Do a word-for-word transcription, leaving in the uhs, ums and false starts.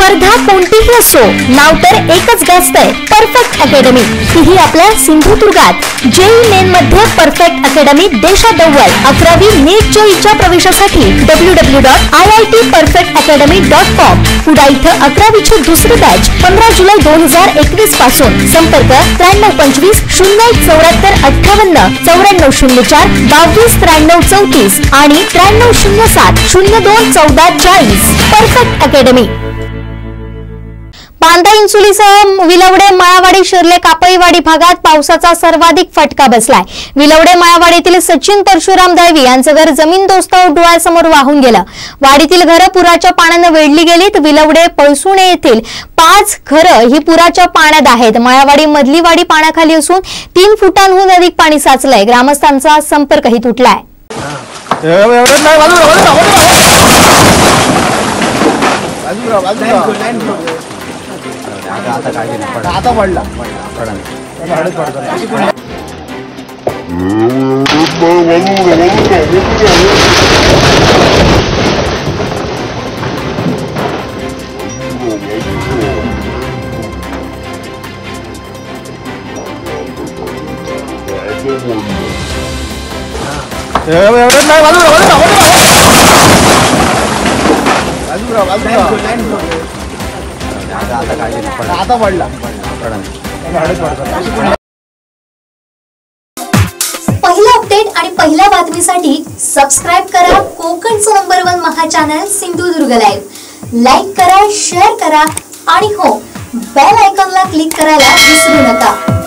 स्पर्धा कोणतीही असो, नाव तर एकच गाजतंय, परफेक्ट अकॅडमी। तीही आपल्या सिंधुदुर्गात जेई मेन मध्ये परफेक्ट अकॅडमी देशात अव्वल। अकरावी नीट जेईच्या प्रवेशासाठी W W dot I I T perfect academy dot com. पुढा इथं अकरावीची दुसरी बॅच पंधरा जुलै दोन हजार एकवीस पासून। संपर्क त्र्याण्णव पंचवीस शून्य चौऱ्याहत्तर अठ्ठावन्न चौऱ्याण्णव शून्य चार बावीस त्र्याण्णव चौतीस आणि त्र्याण्णव शून्य सात शून्य दोन चौदा चाळीस। Perfect academy. बांदा इंचुलीसह विलवडे माळावाडी शिरले कापळीवाडी भागात पावसाचा सर्वाधिक फटका बसलाय। विलवडे माळावाडीतील सचिन परशुराम दळवी यांचं घर जमीनदोस्त डोळ्यासमोर वाहून गेलं। वाडीतील घरं पुराच्या पाण्याने वेढली गेलीत। विलवडे पळसुणे येथील पाच घरं ही पुराच्या पाण्यात आहेत। माळावाडी मधली वाडी पाण्याखाली असून तीन फुटांहून अधिक पाणी साचलंय। ग्रामस्थांचा संपर्कही तुटलाय। आता काय आता पडला आता पडला पहिला अपडेट आणि पहिल्या बातमीसाठी सबस्क्राइब करा कोकणचं नंबर वन महा चॅनल सिंधुदुर्ग लाईव्ह। लाईक करा, शेअर करा आणि हो बेल आयकॉनला क्लिक करायला विसरू नका।